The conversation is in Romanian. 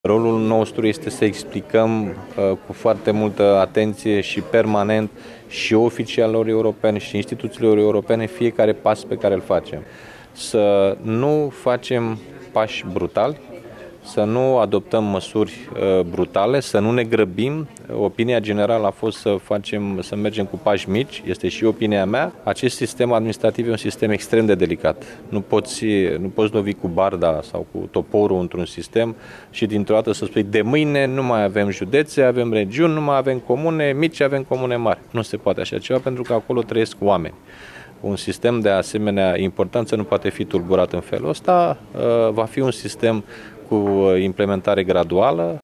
Rolul nostru este să explicăm cu foarte multă atenție și permanent și oficialilor europeni și instituțiilor europene fiecare pas pe care îl facem. Să nu facem pași brutali, să nu adoptăm măsuri brutale, să nu ne grăbim. Opinia generală a fost să mergem cu pași mici, este și opinia mea. Acest sistem administrativ e un sistem extrem de delicat. Nu poți lovi cu barda sau cu toporul într-un sistem și dintr-o dată să spui de mâine nu mai avem județe, avem regiuni, nu mai avem comune mici, avem comune mari. Nu se poate așa ceva pentru că acolo trăiesc oameni. Un sistem de asemenea importanță nu poate fi tulburat în felul ăsta, va fi un sistem cu implementare graduală.